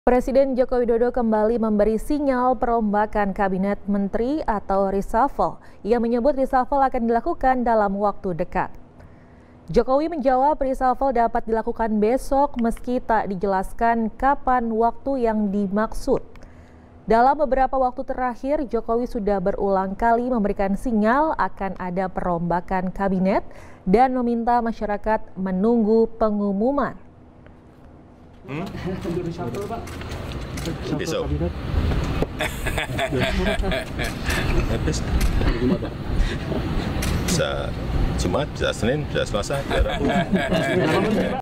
Presiden Joko Widodo kembali memberi sinyal perombakan kabinet menteri atau reshuffle. Ia menyebut reshuffle akan dilakukan dalam waktu dekat. Jokowi menjawab reshuffle dapat dilakukan besok meski tak dijelaskan kapan waktu yang dimaksud. Dalam beberapa waktu terakhir, Jokowi sudah berulang kali memberikan sinyal akan ada perombakan kabinet dan meminta masyarakat menunggu pengumuman. Besok. Bisa Jumat, bisa Senin, bisa Selasa, bisa Rabu.